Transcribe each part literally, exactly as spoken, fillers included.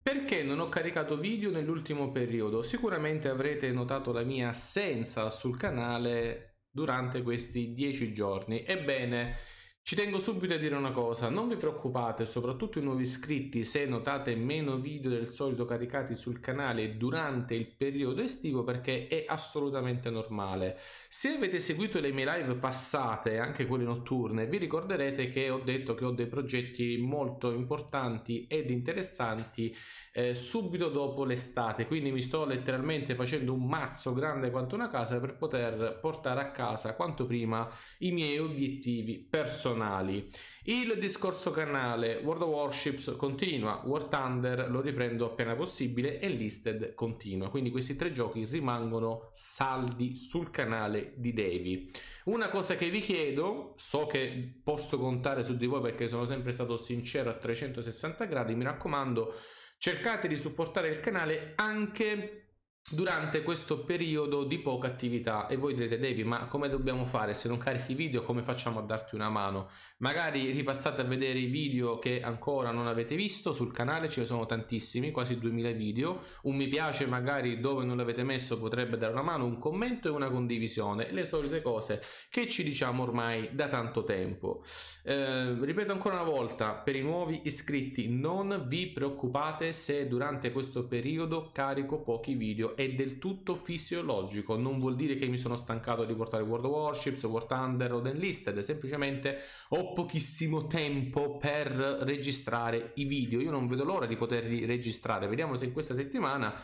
Perché non ho caricato video nell'ultimo periodo? Sicuramente avrete notato la mia assenza sul canale durante questi dieci giorni. Ebbene, ci tengo subito a dire una cosa, non vi preoccupate, soprattutto i nuovi iscritti, se notate meno video del solito caricati sul canale durante il periodo estivo, perché è assolutamente normale. Se avete seguito le mie live passate, anche quelle notturne, vi ricorderete che ho detto che ho dei progetti molto importanti ed interessanti eh, subito dopo l'estate, quindi mi sto letteralmente facendo un mazzo grande quanto una casa per poter portare a casa quanto prima i miei obiettivi personali. Il discorso canale World of Warships continua, War Thunder lo riprendo appena possibile e Listed continua, quindi questi tre giochi rimangono saldi sul canale di Davy. Una cosa che vi chiedo, so che posso contare su di voi perché sono sempre stato sincero a trecentosessanta gradi, mi raccomando, cercate di supportare il canale anche durante questo periodo di poca attività. E voi direte: Davy, ma come dobbiamo fare? Se non carichi video, come facciamo a darti una mano? Magari ripassate a vedere i video che ancora non avete visto sul canale, ce ne sono tantissimi, quasi duemila video. Un mi piace magari dove non l'avete messo potrebbe dare una mano, un commento e una condivisione, le solite cose che ci diciamo ormai da tanto tempo. Eh, ripeto ancora una volta, per i nuovi iscritti, non vi preoccupate se durante questo periodo carico pochi video, è del tutto fisiologico, non vuol dire che mi sono stancato di portare World of Warships, War Thunder o Enlisted, semplicemente ho pochissimo tempo per registrare i video. Io non vedo l'ora di poterli registrare, vediamo se in questa settimana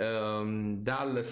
ehm, dal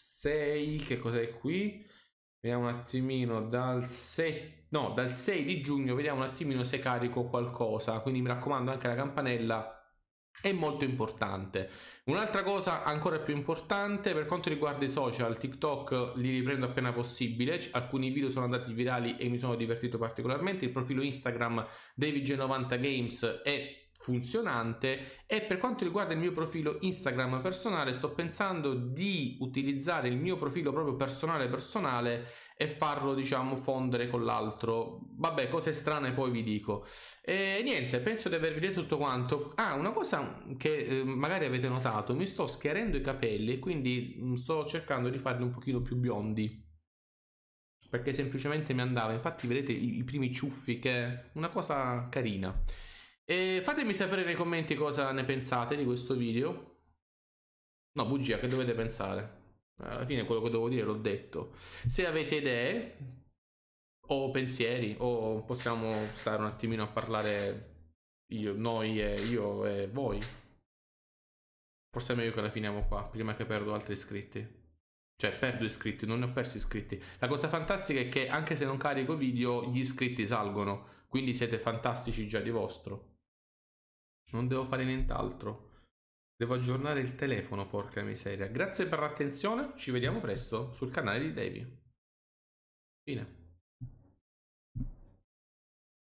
sei, che cos'è qui? Vediamo un attimino, dal sei, no, dal sei di giugno, vediamo un attimino se carico qualcosa, quindi mi raccomando, anche la campanella è molto importante. Un'altra cosa ancora più importante per quanto riguarda i social, TikTok li riprendo appena possibile, alcuni video sono andati virali e mi sono divertito particolarmente, il profilo Instagram Davy G novanta Games è funzionante, e per quanto riguarda il mio profilo Instagram personale sto pensando di utilizzare il mio profilo proprio personale personale e farlo, diciamo, fondere con l'altro. Vabbè, cose strane poi vi dico. E niente, penso di avervi detto tutto quanto. Ah, una cosa che eh, magari avete notato, mi sto schiarendo i capelli e quindi mh, sto cercando di farli un pochino più biondi, perché semplicemente mi andava. Infatti vedete i, i primi ciuffi, che è una cosa carina. E fatemi sapere nei commenti cosa ne pensate di questo video. No, bugia, che dovete pensare? Alla fine quello che devo dire l'ho detto. Se avete idee o pensieri, o possiamo stare un attimino a parlare io, noi e io e voi. Forse è meglio che la finiamo qua, prima che perdo altri iscritti. Cioè, perdo iscritti, non ne ho persi iscritti. La cosa fantastica è che anche se non carico video, gli iscritti salgono. Quindi siete fantastici già di vostro. Non devo fare nient'altro. Devo aggiornare il telefono, porca miseria. Grazie per l'attenzione, ci vediamo presto sul canale di Davy. Fine.